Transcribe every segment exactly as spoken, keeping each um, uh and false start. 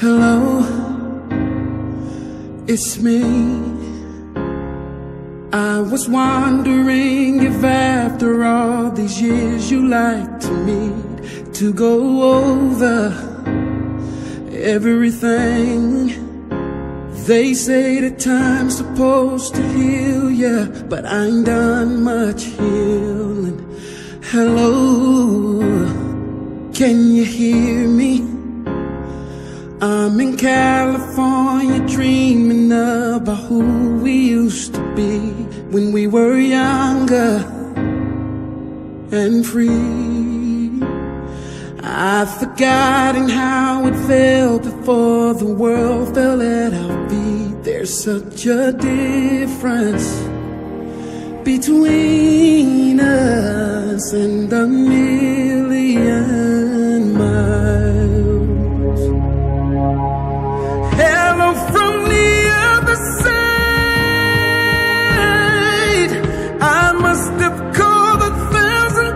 Hello, it's me. I was wondering if after all these years you like to meet to go over everything. They say that time's supposed to heal ya, but I ain't done much healing. Hello, can you hear me? I'm in California dreaming about who we used to be when we were younger and free. I've forgotten how it felt before the world fell at our feet. There's such a difference between us and a million miles. Hello from the other side. I must have called a thousand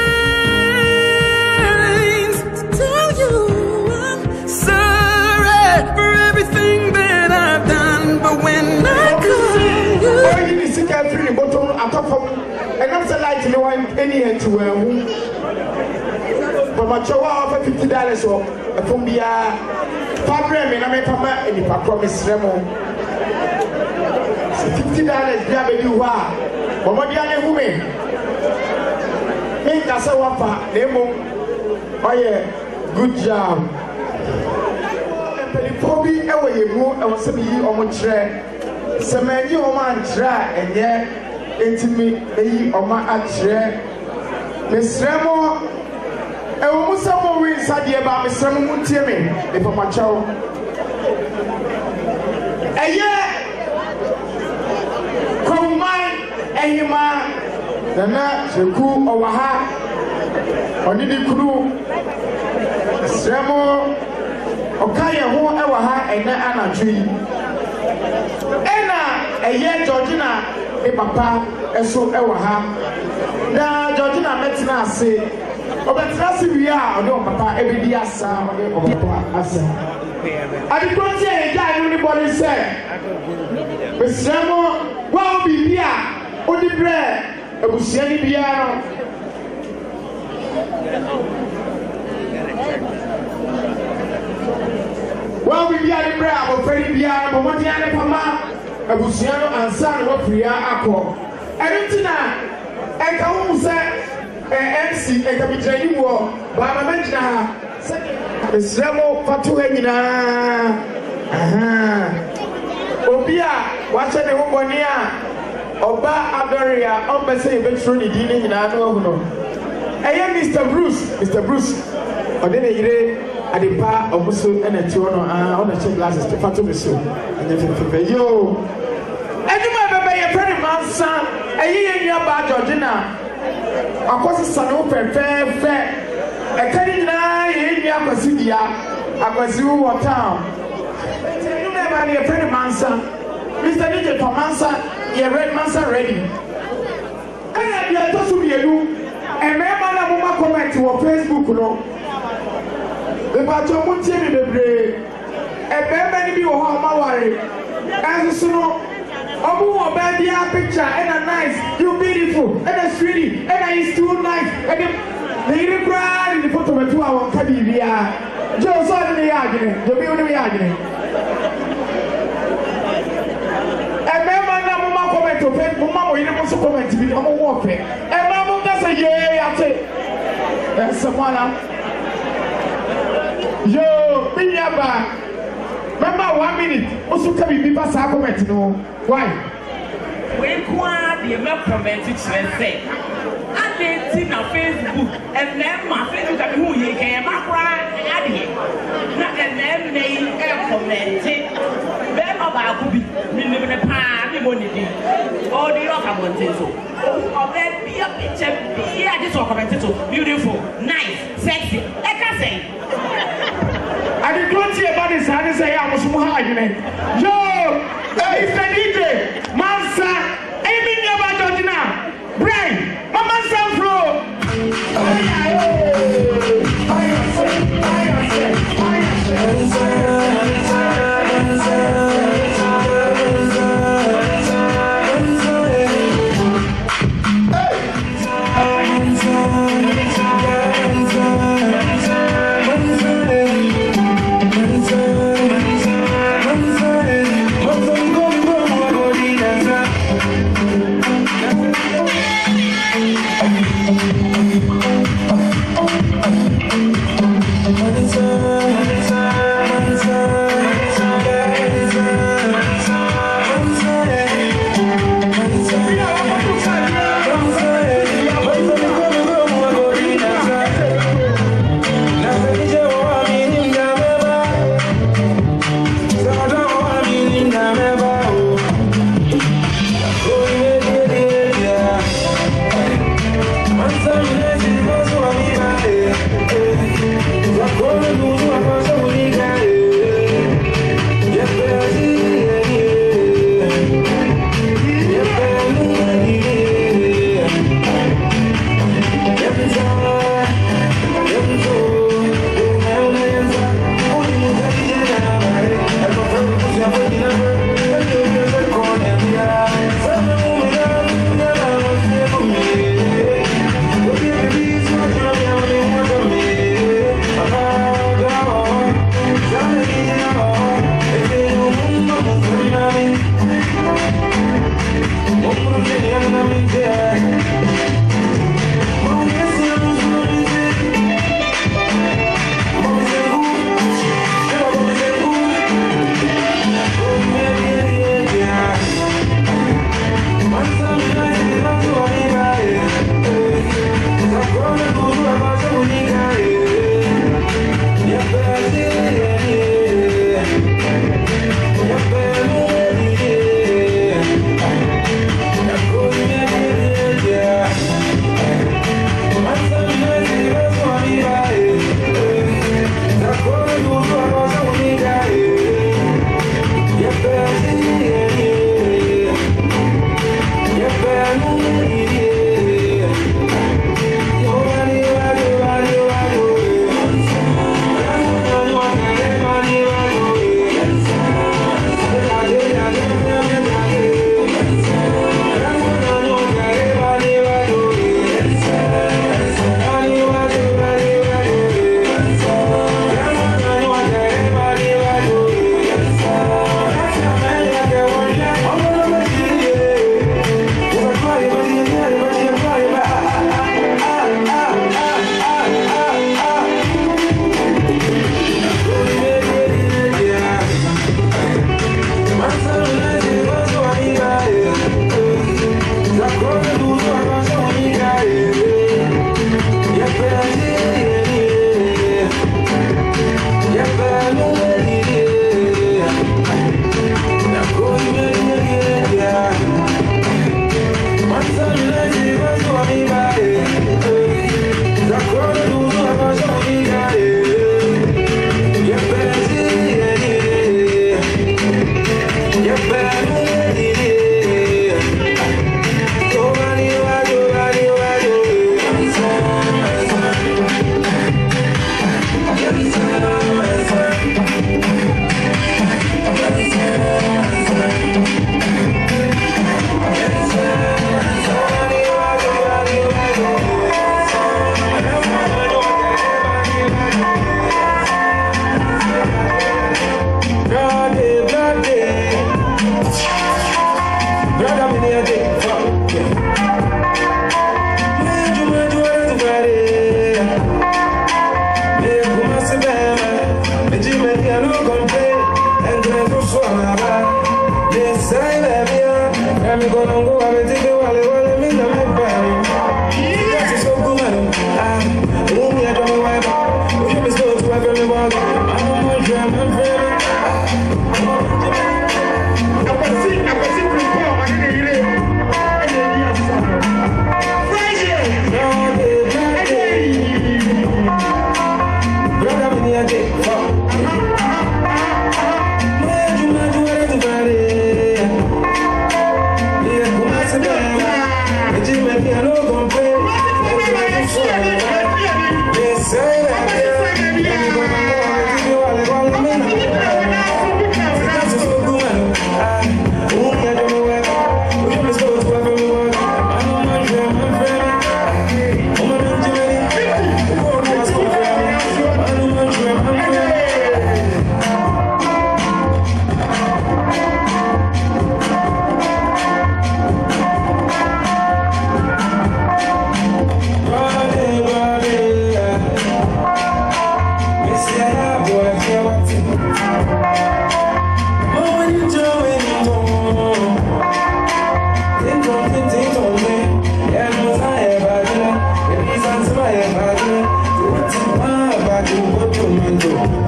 times to tell you I'm sorry for everything that I've done. But when I call you, why you need to get free the bottom on top of and I'm so like no one any end to wear. But my chowa offer fifty dollars or from the Fabre me na me pama any pa promise remo. Fifty dollars bia be do wa. But mo dia ne hu me. Me ka se wa pa nemo. Oh yeah, good job. Empeli pobi e wo ye mu e wo se bi o mo kire. Se manyi o ma nkira enye entimi eyi o ma akire. Me sremo e wo musa mo wi sadie ba me sremo mu tie me e papa chawo eye komai ehima nana sheku owaha oni di kuru sremo okaye ho e waha ena anatwi ena eye Georgina e papa eso e waha na Georgina metina ase obetrasi wia odo papa ebedi asa odo papa asa adi konti e ja anybody say besemo wa obi bia odi bre ebusia ni bia no wa obi bia ni bre abofari bia no mo ti ane pama ebusia no ansa no priya akọ eritina e ka hu se M C e ka bitrani wo ba ma menjina ha esremo fatu henyina aha obia wa che ne ho boni a oba adoria on be say betro ni di ni nyina no hu no eye Mister Bruce Mister Bruce ode ne yire adepa omuso ena ti ono ah on check glasses to fatu me so anya fefe yo eduma bebe ye friend mansa eye ye nua ba Georgina akwasi sanu pepepe ekari na ye ni akwasi dia akwasi wo town you never be a friend mansa Mister D J Mansa ye red mansa ready aya dia to su bielu e me ma na mo ma comment wo Facebook no e ba to mo tie me bebre e be be ni bi wo ho ma ware aso no obu wo be dia picture and a nice you beautiful and a sweetie and a is too nice and the the cry in the photo with two hour kadibia jo so ni ya gine jo bi oni ya gine e me ma na mo ma comment to fe mo ma mo yire mo so comment bi mo wo fe e ma mo ka say ye ya te e se mala yo binya ba remember one minute also can be pass our comment no why we kwa the me comment it say I did na Facebook and then my Facebook that who ye can ma kwa ade na and then me e comment be ma ba ku bi me me ne pa me mo ni di all the other comment so of that be a picture be a this comment so beautiful nice sexy like I say I didn't want to see about this. I didn't say I was more argument. Yo, Mister D J, Mansa, Amy never Georgina, Brain, Mama Sanfro. I am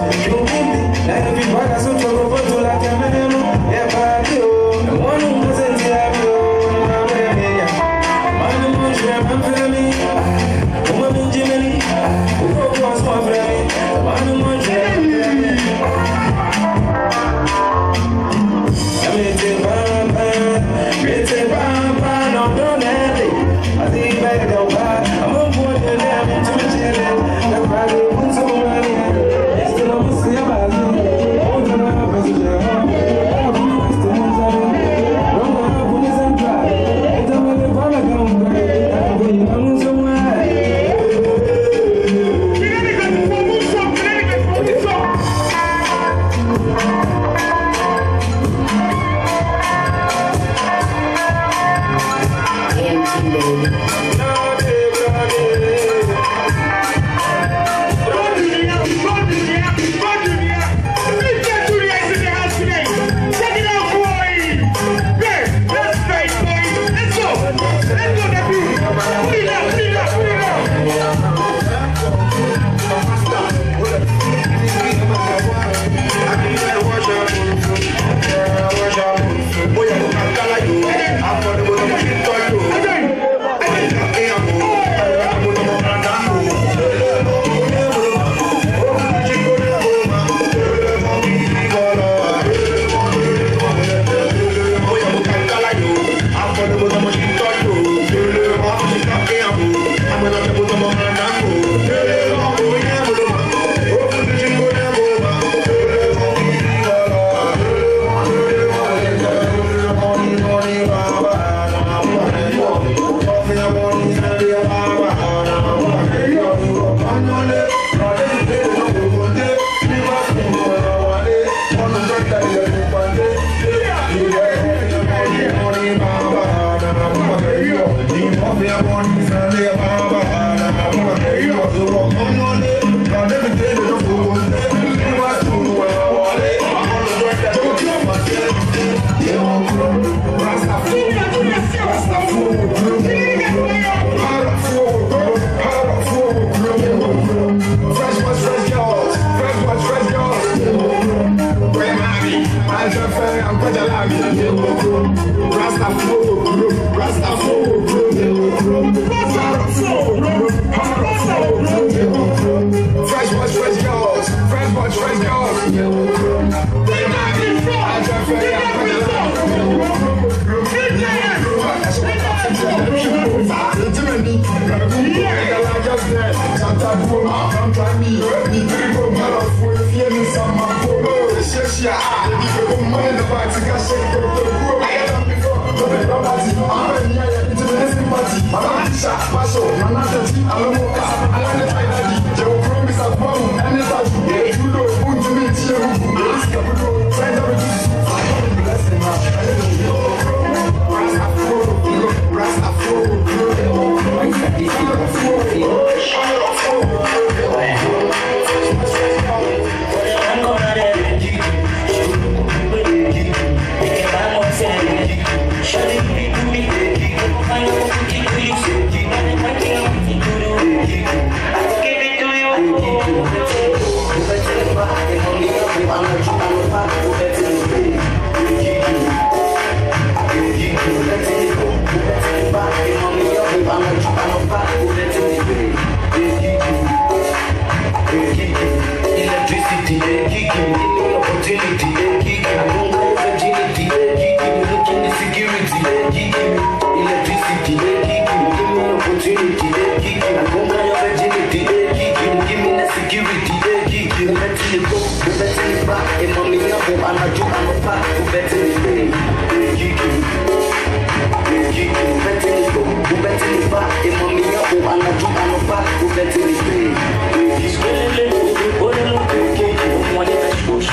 Let's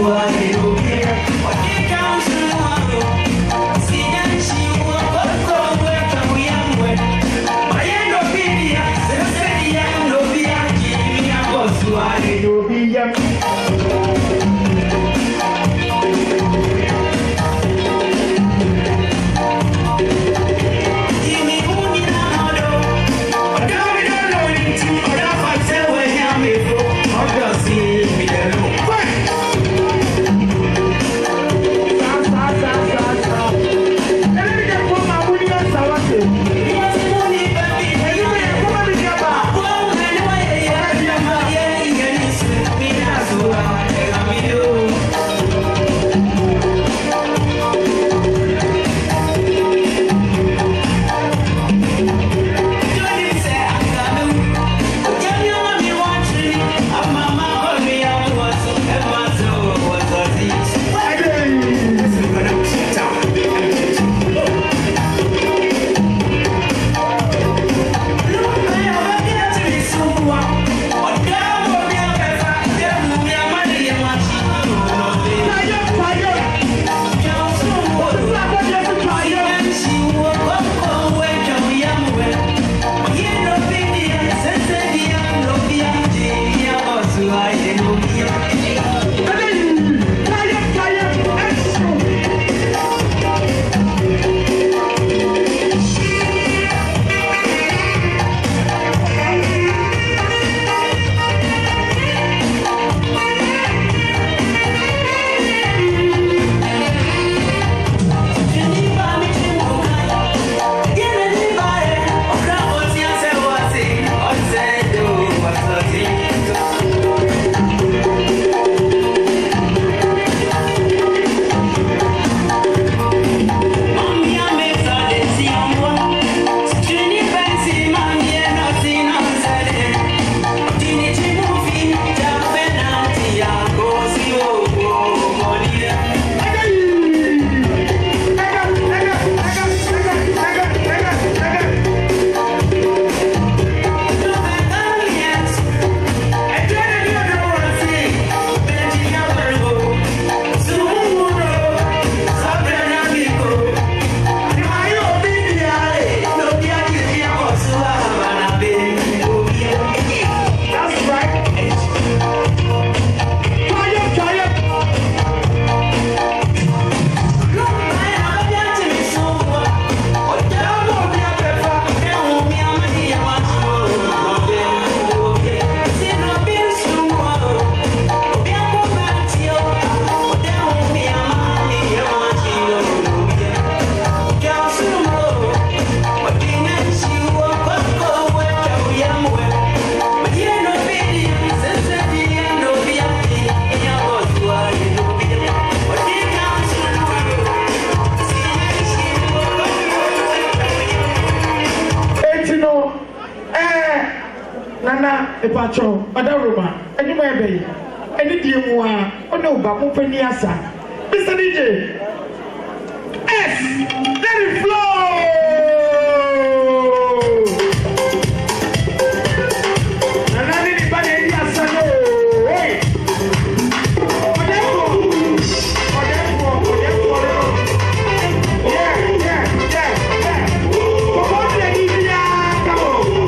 Epacho, Madaruma, and you may be any dear one, or no, Bapuniasa. Mister D J, S, let it flow. And I need anybody in your hey, yeah, yeah, yeah, yeah. Come on, lady, come on.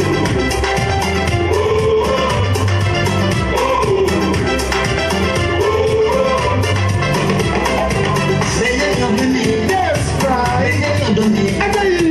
Yes, right. I tell you.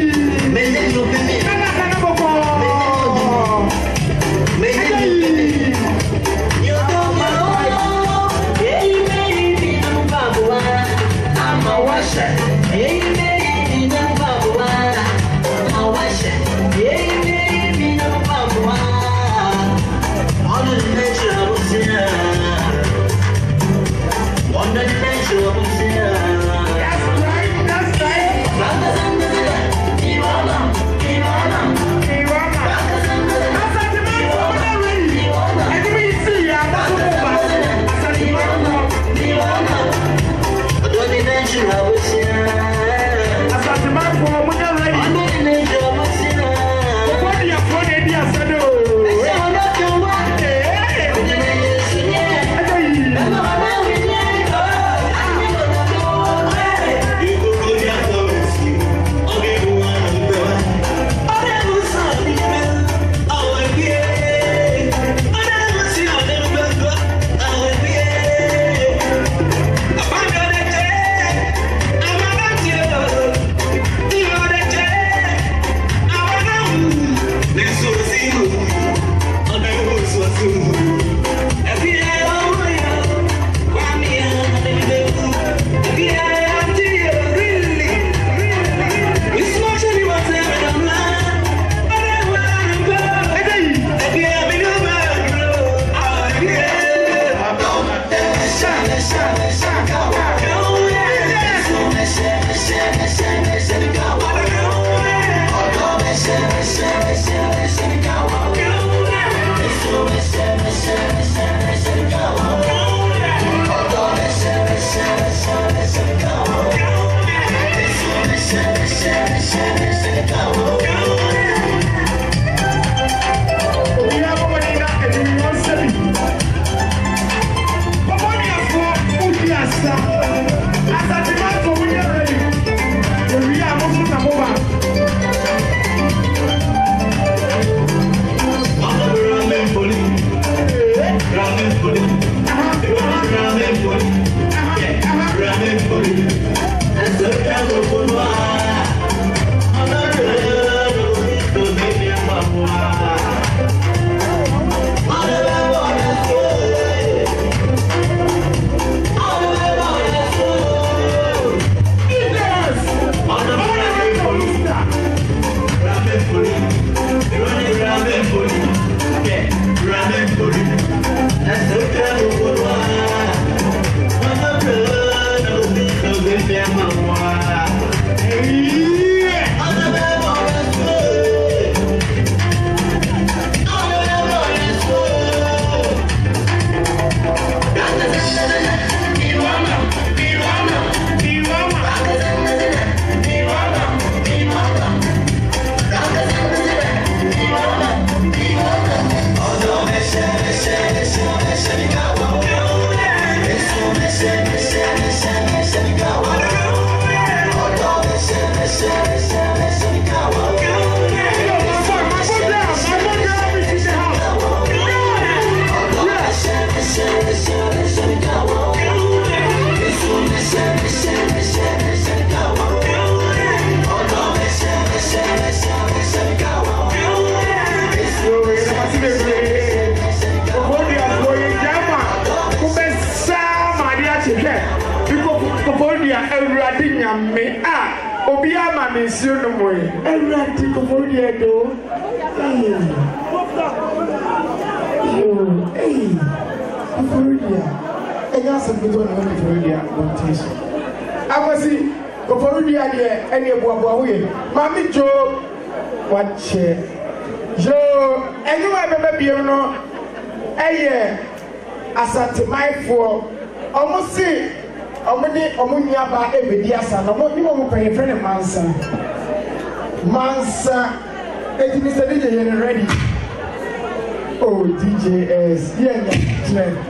Me ah, Obia Mammy soon no more. I'm ready to go for the door. Hey, Florida. And that's a good one on Florida. I was see Florida there, and you go away. Mammy Joe, watch it. Joe, and you remember, you know, eh, as at my for almost see. Omuni omuni aba ebedi asa na mo ni mo pay friend mansa mansa eti Mister D J you ready oh D J S yeah yeah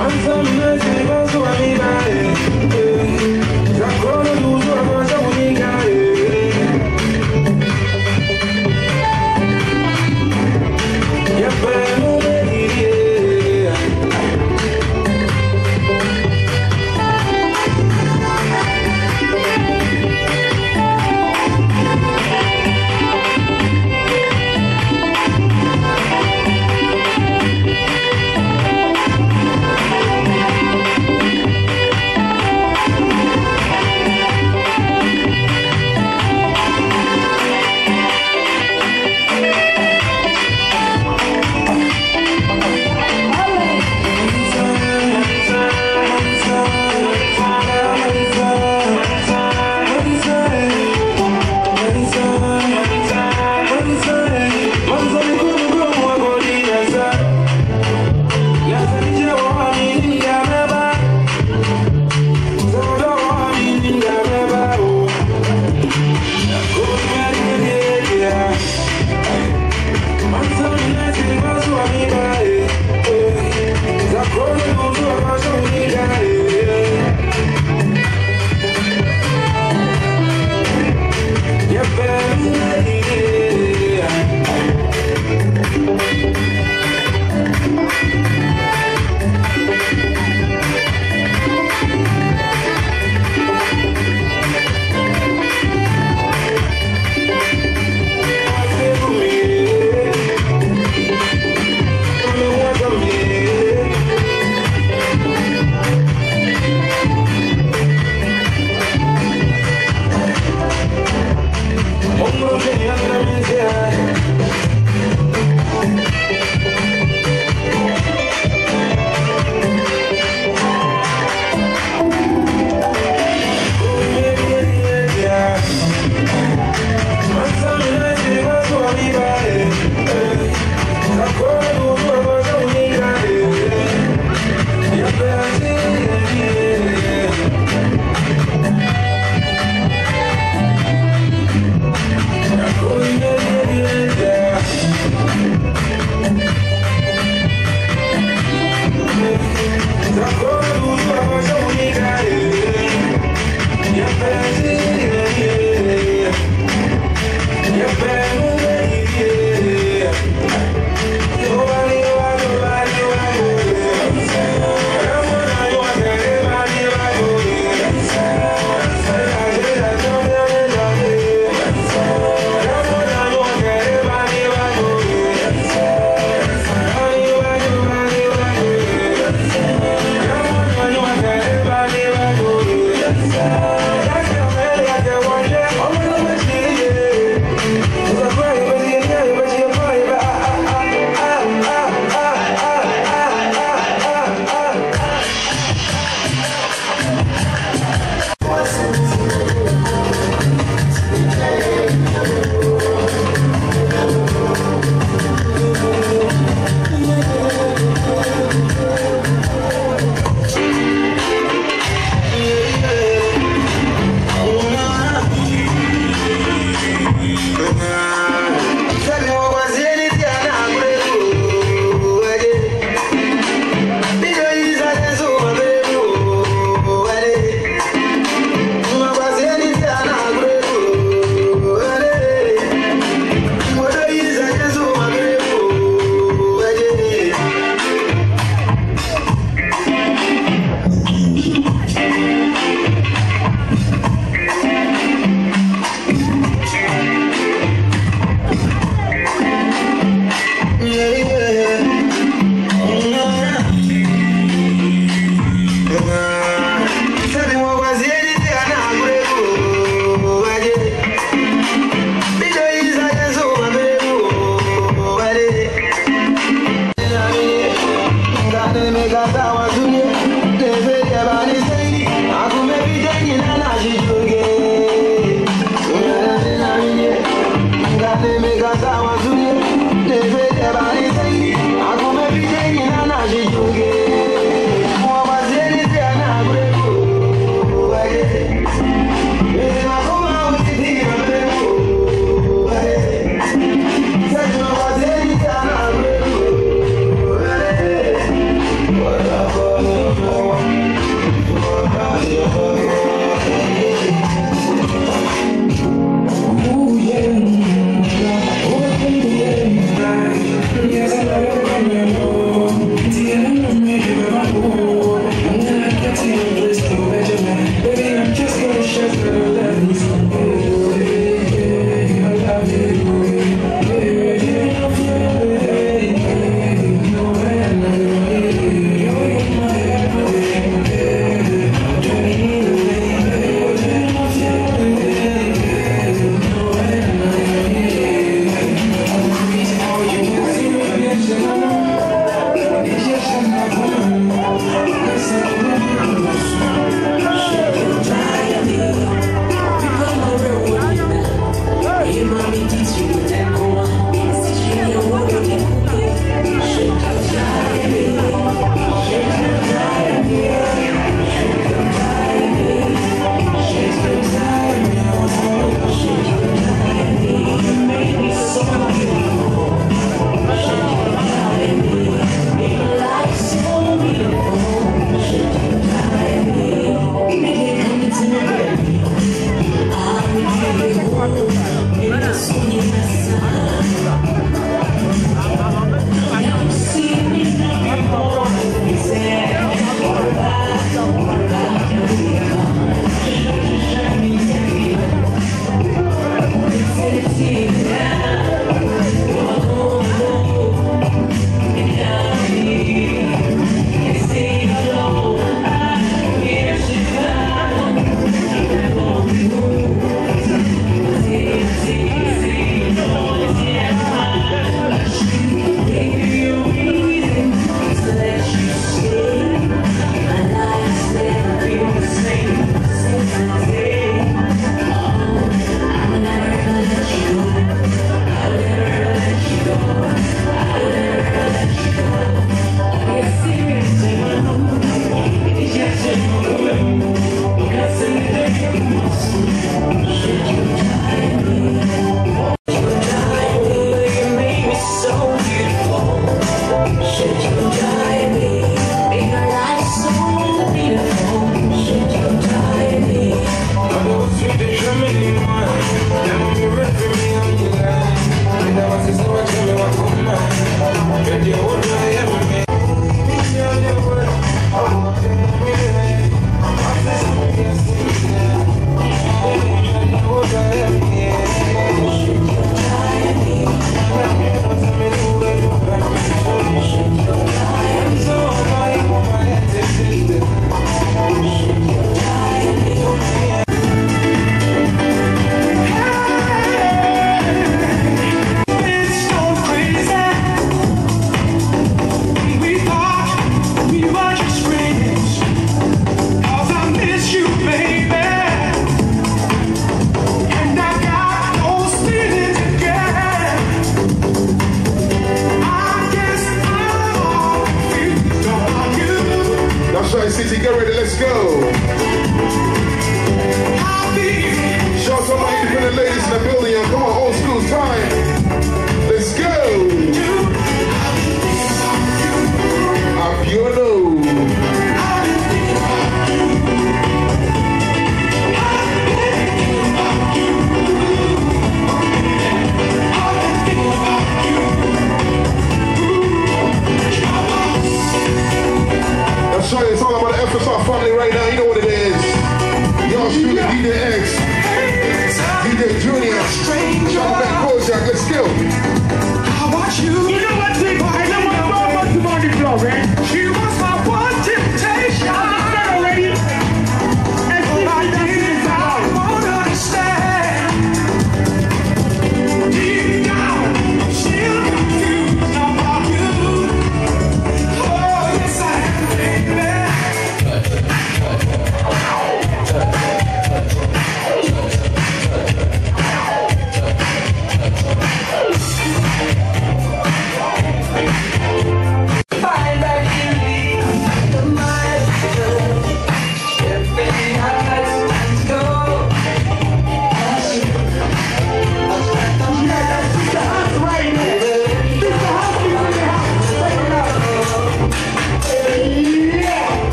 What up,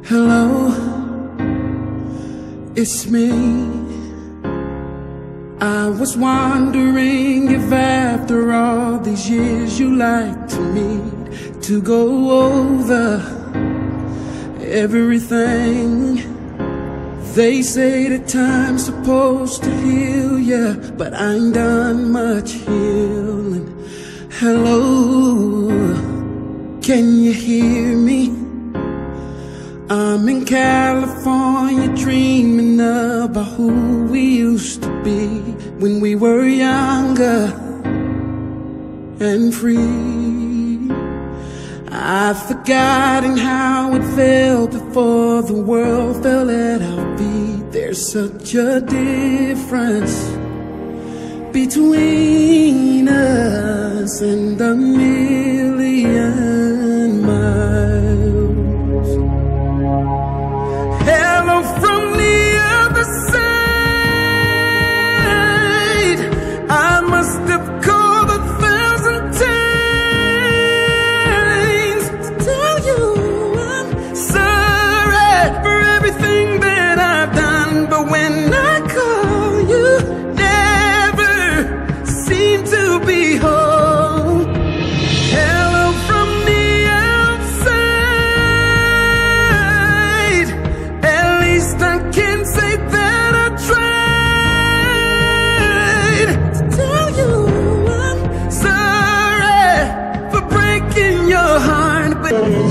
Hello, it's me. I was wondering if after all these years you like to meet to go over everything. They say that time's supposed to heal ya, but I ain't done much healing. Hello, can you hear me? I'm in California dreaming about who we used to be when we were younger and free. I've forgotten how it felt before the world fell at our feet. There's such a difference between us and a million miles. Hello from the other side. I must have called a thousand times to tell you I'm sorry for everything that I've done, but when I call you, never seem to be home. Hello from the outside. At least I can say that I tried to tell you I'm sorry for breaking your heart, but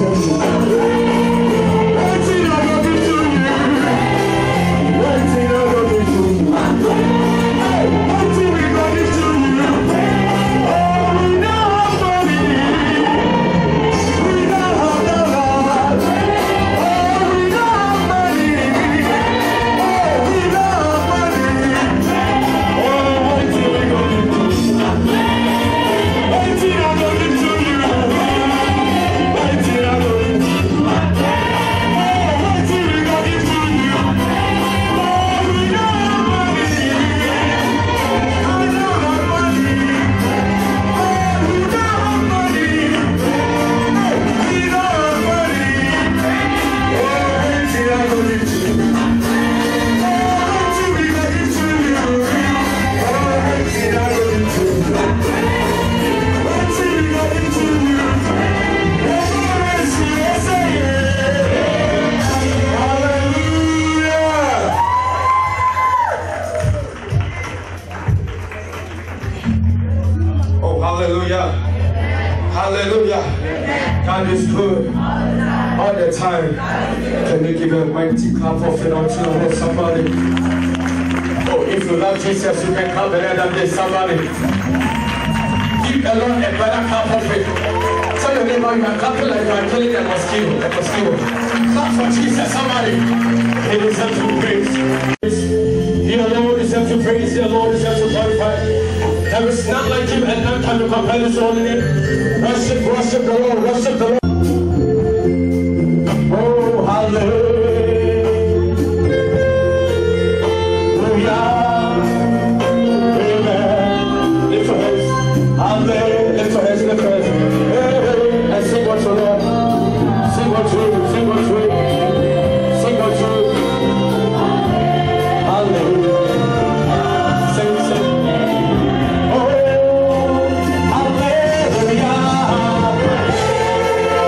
hallelujah. Hallelujah. God is good all the time. Can you give a mighty clap of it unto the Lord, somebody? Oh, if you love Jesus, you can clap better than this, somebody. Give the Lord a better clap of it. Tell your neighbor you are clapping like you are killing a mosquito. A mosquito. Clap for Jesus, somebody. He deserves to praise. He alone deserves to praise. He alone deserves to glorify. There is none like him, and none can be compared to his own name. Worship, worship the Lord, worship the Lord. Oh, hallelujah. Amen. Lift your hands. Amen. Lift your hands, lift your hands. Hey, hey. And sing what's the Lord. Sing what's true, sing what's true. Sing what's true. Hallelujah. Sing, sing. Oh, hallelujah.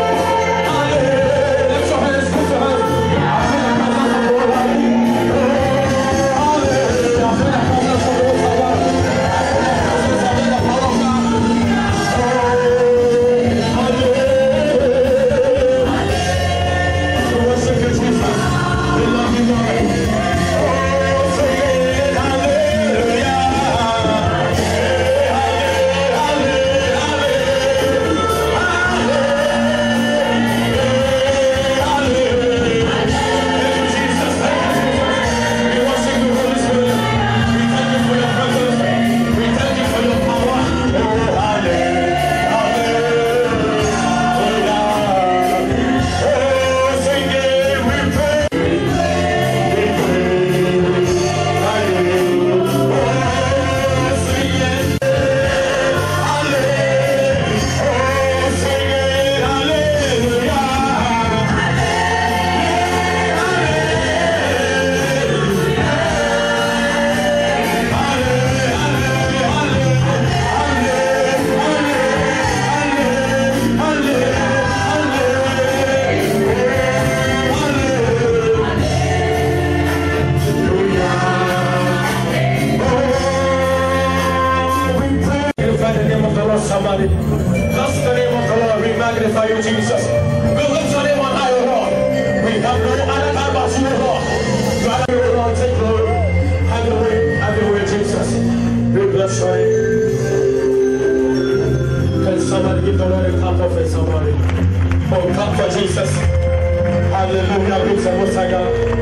magnify you, Jesus. We lift your name on high, O Lord. We have no other God but you, O Lord. God, O Lord, take glory. Have your way, have your way, Jesus. We bless your name. Can somebody give the Lord a clap of it, somebody? Oh, clap for Jesus. Hallelujah, praise the Most High God.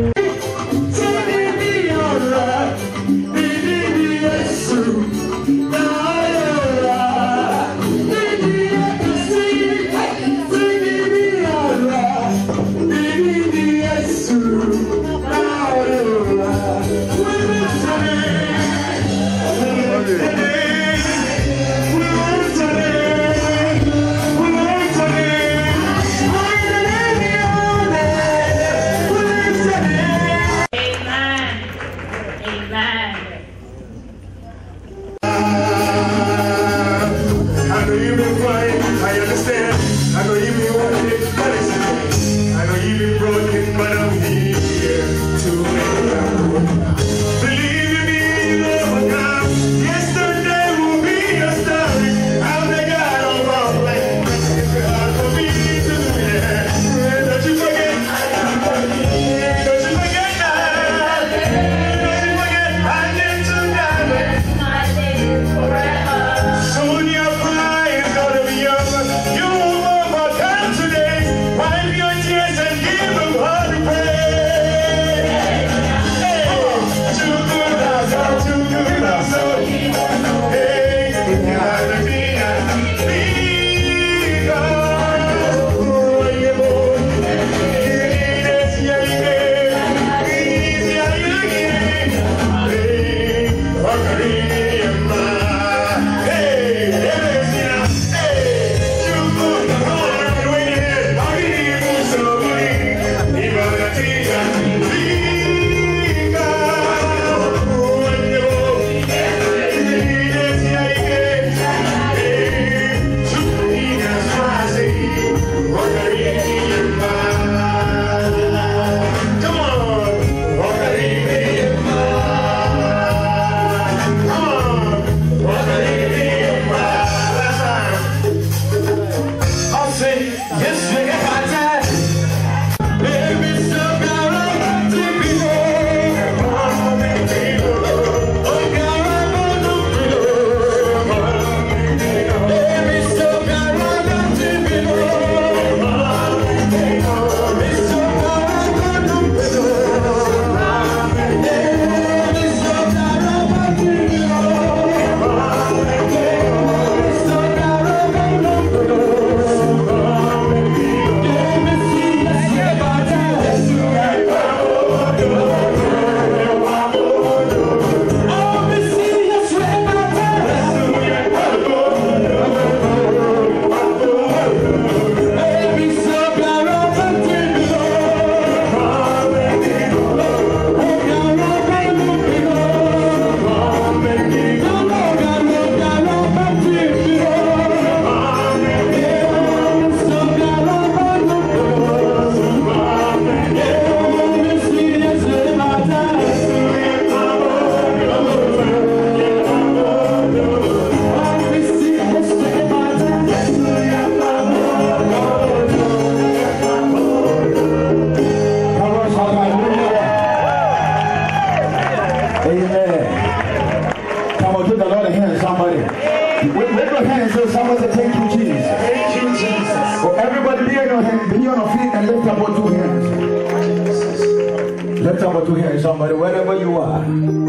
Somebody, wherever you are,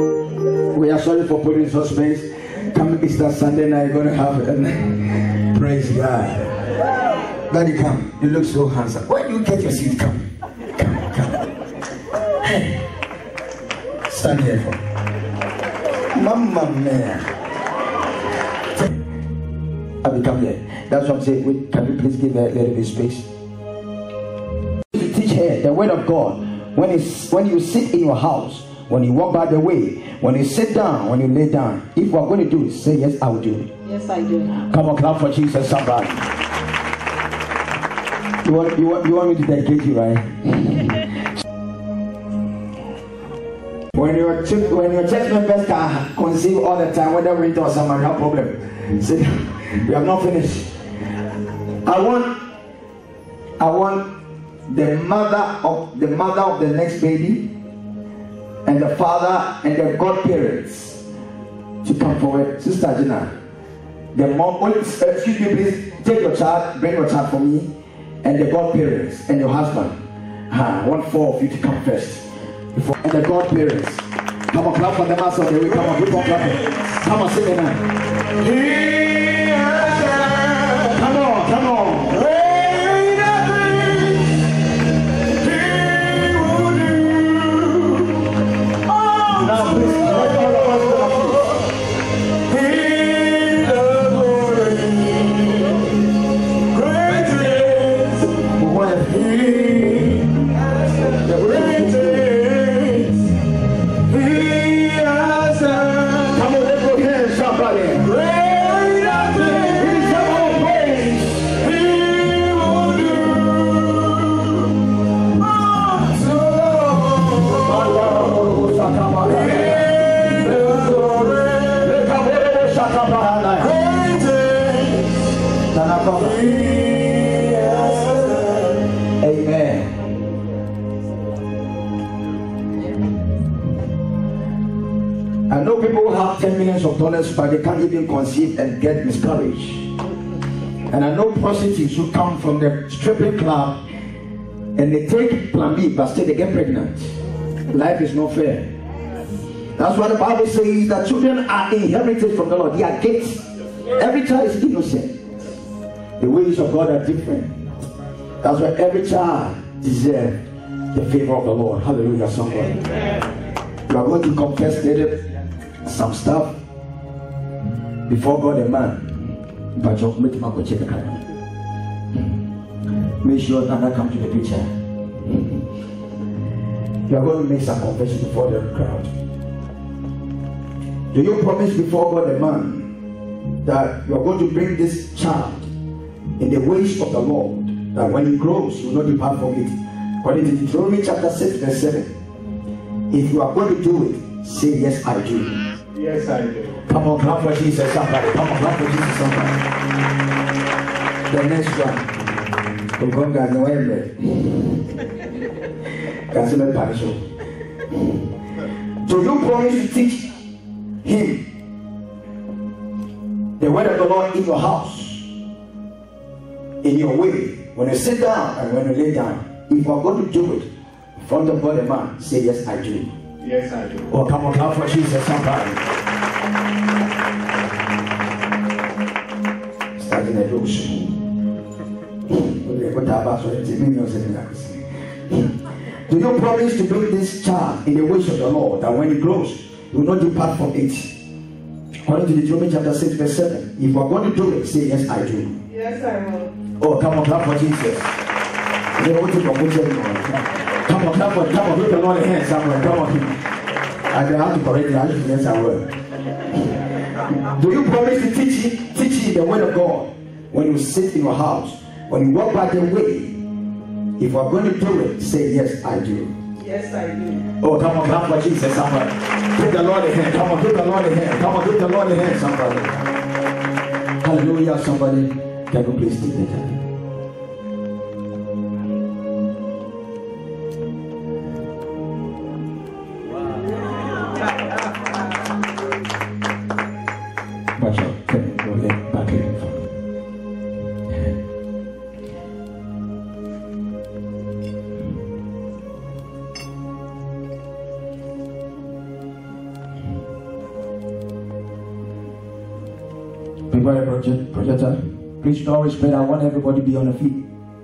we are sorry for putting suspense. Come Easter Sunday night, gonna have it. Praise God. Daddy, come. You look so handsome. Where do you get your seat? Come, come, come. Hey, stand here for me. Mamma mia. Abby, come here. That's what I'm saying. Wait, can you please give her a little bit of space? To teach her the word of God. When, it's, when you sit in your house, when you walk by the way, when you sit down, when you lay down, if we're going to do it, say, yes, I will do it. Yes, I do. Come on, clap for Jesus, somebody. You want, you want, you want me to dedicate you, right? when, your ch- when your church members can conceive all the time, whether winter or summer, no problem. Say, we have not finished. I want, I want the mother of the mother of the next baby, and the father and the godparents to come forward. Sister Gina, the mom, only, excuse me, please take your child, bring your child for me, and the godparents and your husband. Ah, I want four of you to come first. Before, and the godparents. Come on, clap for them as well. Come on, keep on clapping. Come on, sing it now. Come on, come on. Now, please, let all of us ten millions of dollars, but they can't even conceive and get miscarriage. And I know prostitutes who come from the stripping club and they take plan B, but still they get pregnant. Life is not fair. That's why the Bible says that children are inherited from the Lord. They are gifts. Every child is innocent. The ways of God are different. That's why every child deserves the favor of the Lord. Hallelujah, somebody. You are going to confess later some stuff before God and man. But you make him go check the camera. Make sure Nana come to the picture. You are going to make some confession before the crowd. Do you promise before God and man that you are going to bring this child in the ways of the Lord, that when he grows, you will not depart from it? According to Deuteronomy chapter six, verse seven. If you are going to do it, say yes, I do. Yes, I do. Come on, clap for Jesus, somebody. Come on, clap for Jesus, somebody. The next one. We're going to go away. Do you promise to teach him the word of the Lord in your house, in your way, when you sit down and when you lay down? If you are going to do it in front of God and man, say yes, I do. Yes, I do. Oh, come on, clap for Jesus, somebody. Starting a devotion. Do you promise to bring this child in the ways of the Lord, that when he grows, he will not depart from it? According to Deuteronomy chapter six, verse seven. If you are going to do it, say yes, I do. Yes, I will. Oh, come on, clap for Jesus. Come on, come on, come on, put the Lord in hand somewhere. Come on. I have to correct you. I should yes, I will. Do you promise to teach him, teach him the word of God when you sit in your house, when you walk by the way? If you are going to do it, say yes, I do. Yes, I do. Oh, come on, clap for Jesus, somebody. Put the Lord in hand. Come on, put the Lord in hand. Come on, put the Lord in hand, somebody. Hallelujah, somebody. Can you please take the time? Project, projector, please no respect. I want everybody to be on the feet.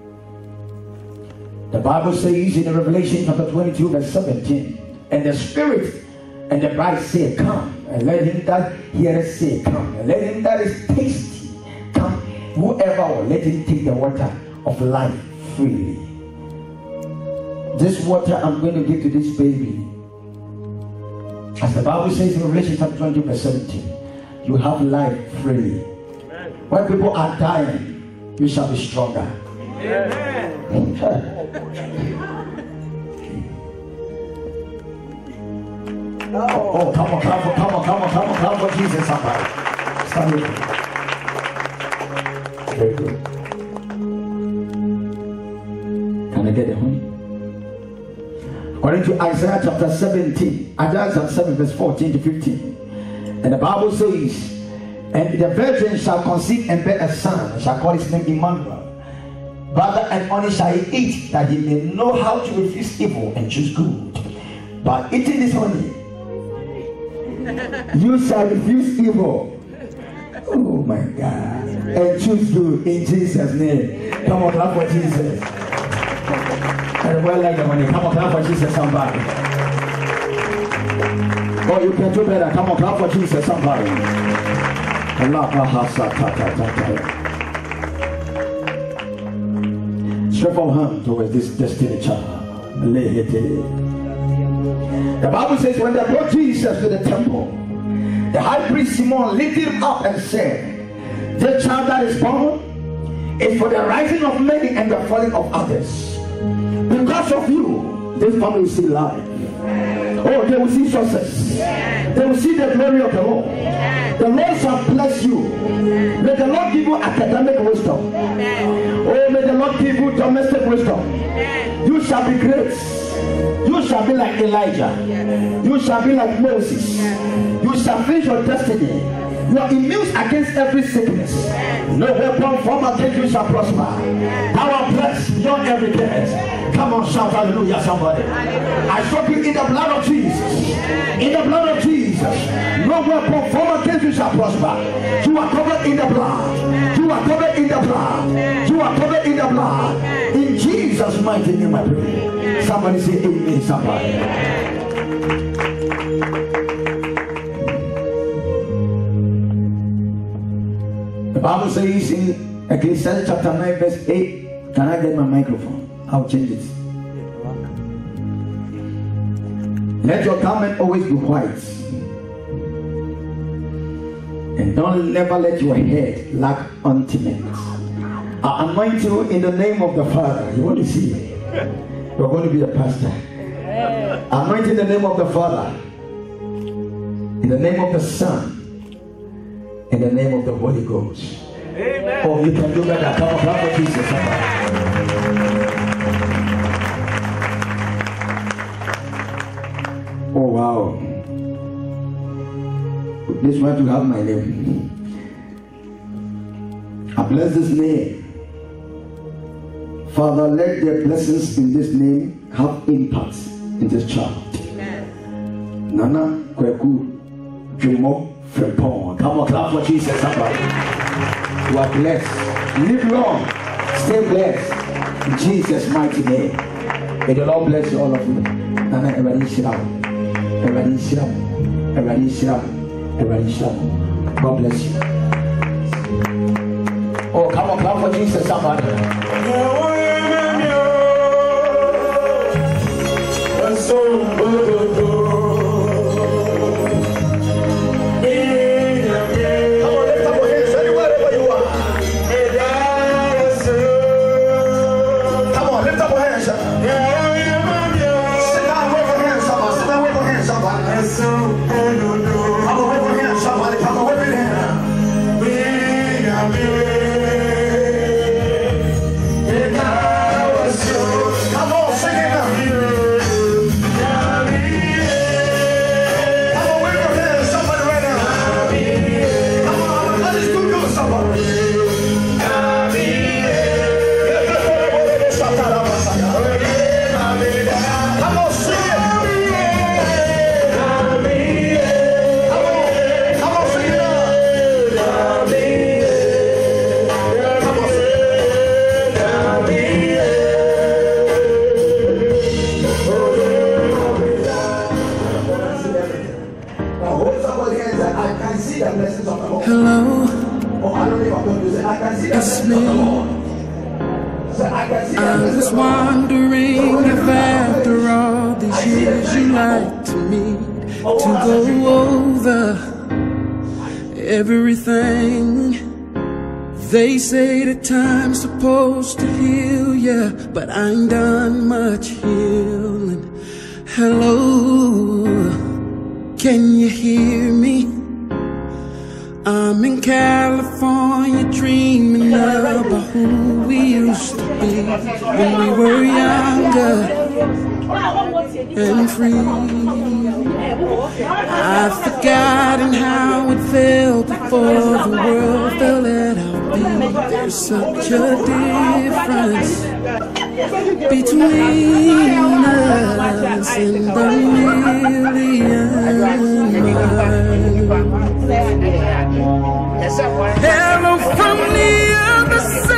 The Bible says in Revelation chapter twenty-two, verse seventeen, and the Spirit and the bride say, come, and let him that heareth say, come, and let him that is tasty come, whoever will, let him take the water of life freely. This water I'm going to give to this baby, as the Bible says in Revelation chapter twenty, verse seventeen, you have life freely. When people are dying, you shall be stronger. Amen. Oh, oh, come on, come on, come on, come on, come on, come on, Jesus, somebody. Stand with me. Very good. get the honey. According to Isaiah chapter seventeen, Isaiah chapter seven, verse fourteen to fifteen, and the Bible says, and the virgin shall conceive and bear a son, shall call his name Emmanuel. Butter and honey shall he eat, that he may know how to refuse evil and choose good. By eating this honey, you shall refuse evil. Oh my God. And choose good in Jesus' name. Come on, clap for Jesus. And well like the money. Come on, clap for Jesus, somebody. Oh, you can do better. Come on, clap for Jesus, somebody. Stretch your hand towards this destiny child. The Bible says when they brought Jesus to the temple, the high priest Simon lifted him up and said, the child that is born is for the rising of many and the falling of others. Because of you, this family will see life. Oh, they will see success. They will see the glory of the Lord. The Lord shall bless you. May the Lord give you academic wisdom. Oh, may the Lord give you domestic wisdom. You shall be great. You shall be like Elijah. You shall be like Moses. You shall finish your destiny. You are immune against every sickness. No weapon formed against you shall prosper. Thou art blessed beyond every curse. Come on, shout hallelujah, somebody. I soak you in the blood of Jesus. In the blood of Jesus. No weapon formed against you shall prosper. You are covered in the blood. You are covered in the blood. You are covered in the blood. In Jesus' mighty name I pray. Somebody say amen, somebody. The Bible says in Ecclesiastes chapter nine verse eight, can I get my microphone? I'll change it. Let your garment always be white, and don't never let your head lack ointment. I anoint you in the name of the Father. You want to see? You're going to be a pastor. Anoint in the name of the Father, in the name of the Son, in the name of the Holy Ghost. Amen. Oh, you can do better. Come on, clap for Jesus. Oh wow. This one to have my name. I bless this name. Father, let the blessings in this name have impact in this child. Amen. Nana Kweku Jumo Frepon. Come on, clap for Jesus, somebody. You are blessed. Live long. Stay blessed. In Jesus' mighty name. May the Lord bless you, all of you. Nana everybody shout. Everybody shout. Everybody shout. Everybody shout. God bless you. Oh, come on, clap for Jesus, somebody. So hello, it's me. I was wondering if after all these years you'd like to meet to go over everything. They say that time's supposed to heal ya, but I ain't done much healing. Hello, can you hear me? I'm in California dreaming about who we used to be. be when we were younger and free. I've forgotten how it felt before the world fell at our feet. There's such a difference between us and the million miles. Hello from the other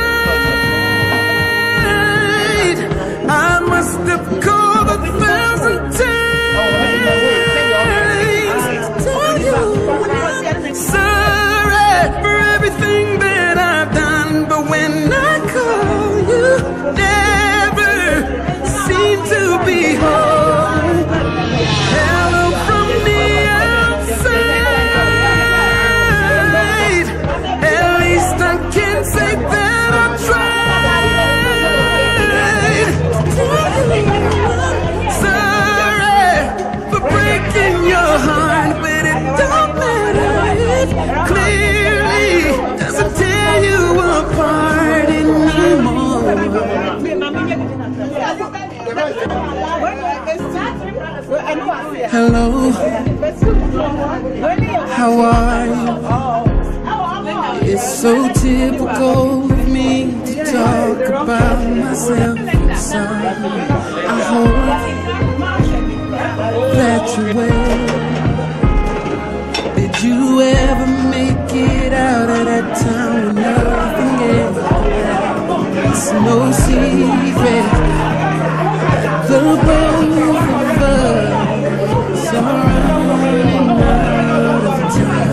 side. I must have called a thousand times to tell you I'm sorry for everything that I've done, but when I call you, never seem to be home. Hello from the outside. At least I can say that I tried. Sorry for breaking your heart, but it don't matter. It clearly doesn't tear you apart anymore. Hello, how are you? It's so typical of me to talk about myself inside. I hope that you're well. Did you ever make it out of that town with nothing else? It's no secret that the both of us are running out of time.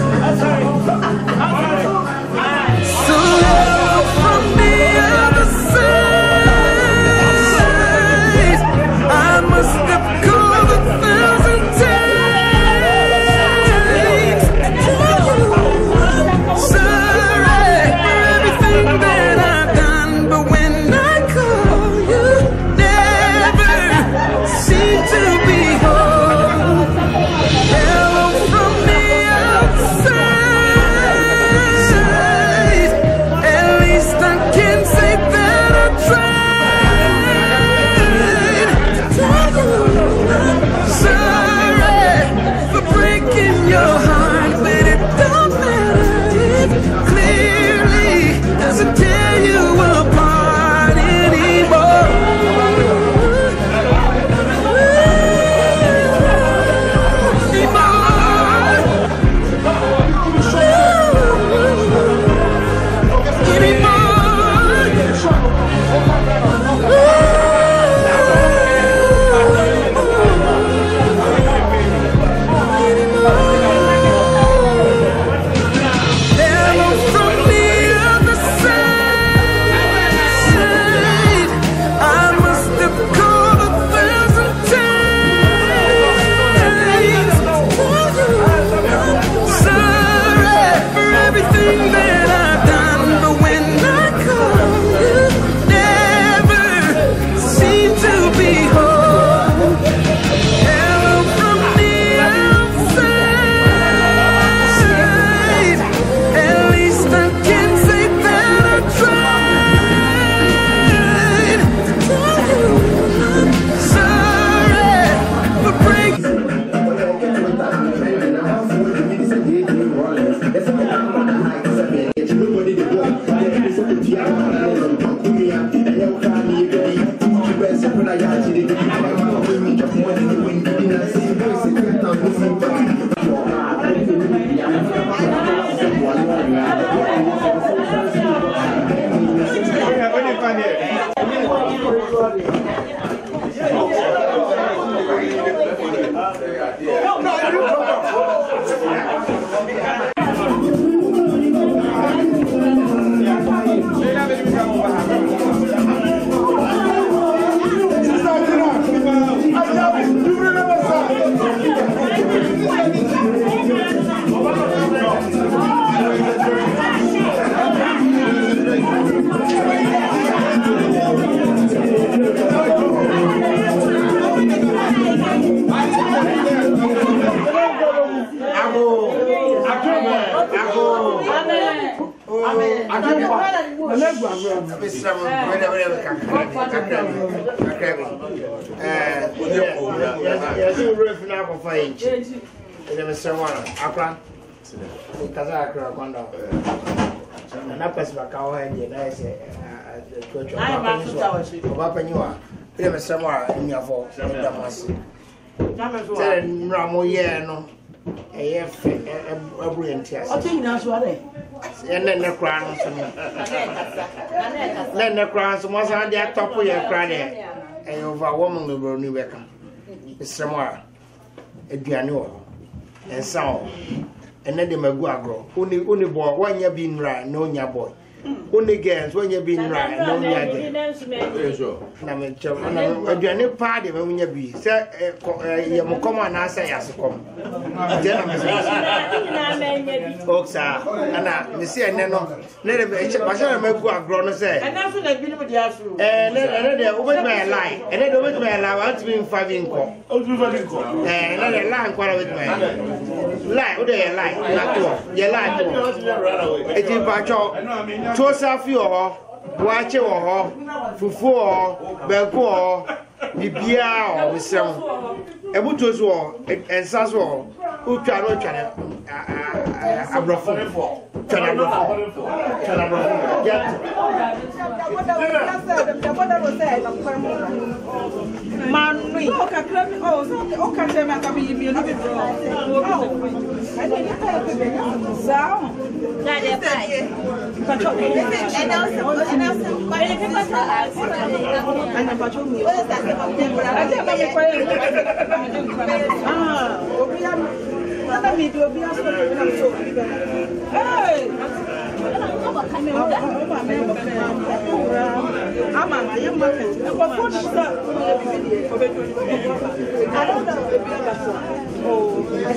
So hello from the other side. I must have called a thousand times to tell you I'm sorry for everything that I've done, but when I call you, never seem to be home. Hello from the outside. At least I can say that I tried to tell you I'm sorry for breaking your heart, but it don't matter. It clearly doesn't tear you apart anymore. Hello from the other side. I must have called a thousand times to tell you I'm sorry for everything that I've done, but when I call you, never seem to be home. Hello from the outside. At least I can say that I tried to tell you I'm sorry for breaking. Let's go. Yes, you roof now for five. There was someone, Akran. Because I crack on down. And I pass back our hand, and I say, I'm up and you are. There was somewhere in your voice. Ramo, yeah, no. A brilliant test. I'll take now, and then the crown. Then the crown was on the top of your cradle. And over a woman will be welcome. It's somewhere a piano and sound. And then the Maguagro. Only only boy, when you're being right, no, your boy. Only girls when you're being right, no, your girl. Party when you be. Say, you come on, I say, yes, come. Folks are, and I see, and then, let him make Maguagro say. And that's what I've been with the house. And then they open my line, and then open my line, I want to be in five income. And then the line, quite with my line, what they like. You like to it is Pacho. Tosa Fio, watch your Fufu, Belco, Bibia, or some Ebutozo, and Sasso, who cannot channel a brofo. Channel Man, we oh, so okay, I'm going to be a little bit wrong. I didn't have to be sound. That is right. And also, and also, quite a few and the patrol. What is that? I think I'm quite ah, let me do a bit of hey. I'm a young man. I don't know. Oh,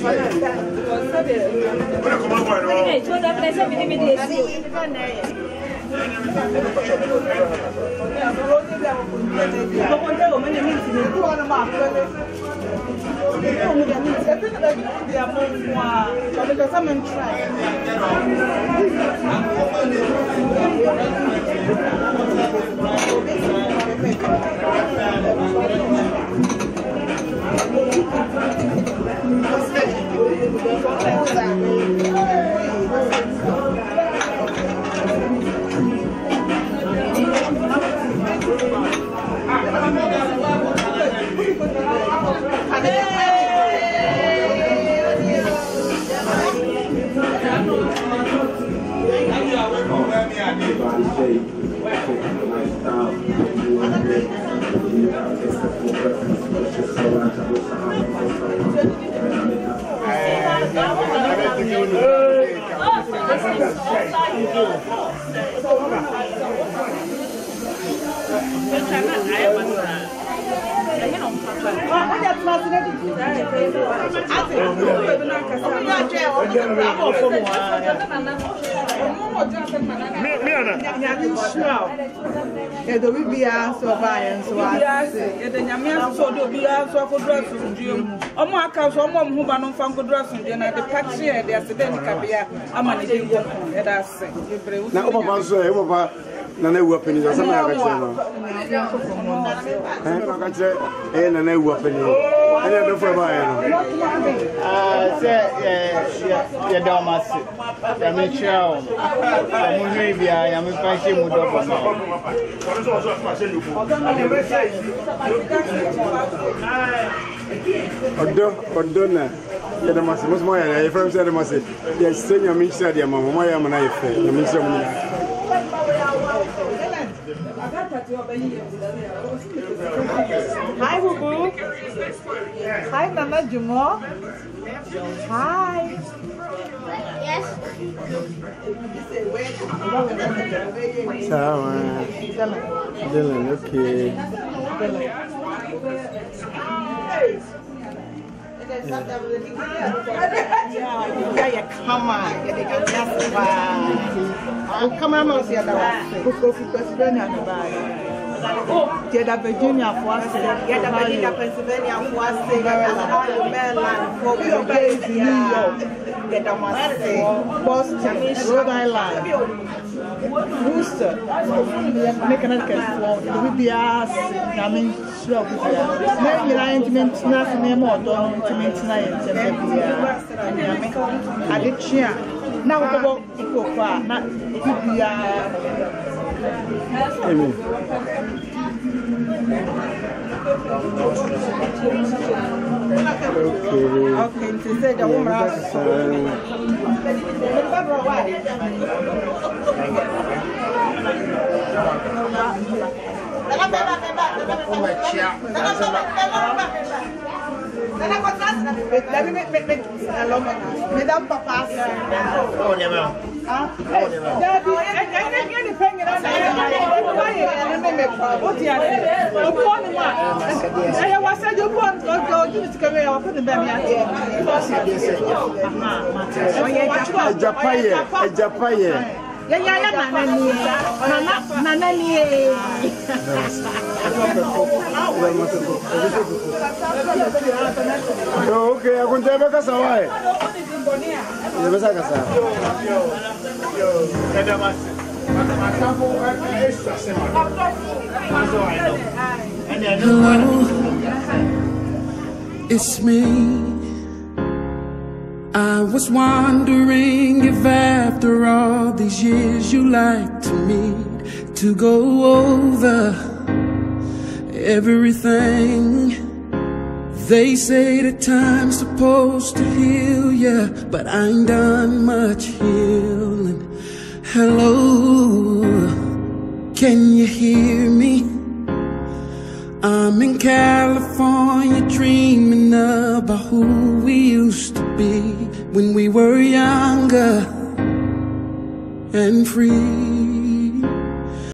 yeah, the we be so by so I say, the Yamian so do be so for dress from June. Oh, my cows, oh, mom, who are not found good dress from June, the patch here, the accident cabia, I'm managing work. That's it. Now, Papa, so, Nana weapon is a summer. I got and a new weapon. I don't know for my uh, yeah, Damas. I'm a child. Maybe I am a passion with Odonna. The Massimus, my friend said, yes, send your minister, dear mamma, my am an affair. The minister. Hi, Boo. Hi, Mama Jumo. Hi. Yes. Sama. Dylan, okay. Yeah, come on. Come on, see oh, yeah, Virginia for us, yeah, Virginia, Pennsylvania for us, Maryland for New York. Boston, Rhode Island, Worcester, Connecticut, the B B S, I mean, sure, maybe I intimate nothing more, don't intimate tonight, I did cheer. Now, about not B B S. Amen. Okay, to say the woman Madame Papa. Oh, never. Ah, okay, I'm going to have a Kasawai. Hello, it's me. I was wondering if after all these years you like to meet to go over everything. They say that time's supposed to heal ya, but I ain't done much healing. Hello, can you hear me? I'm in California dreaming about who we used to be when we were younger and free.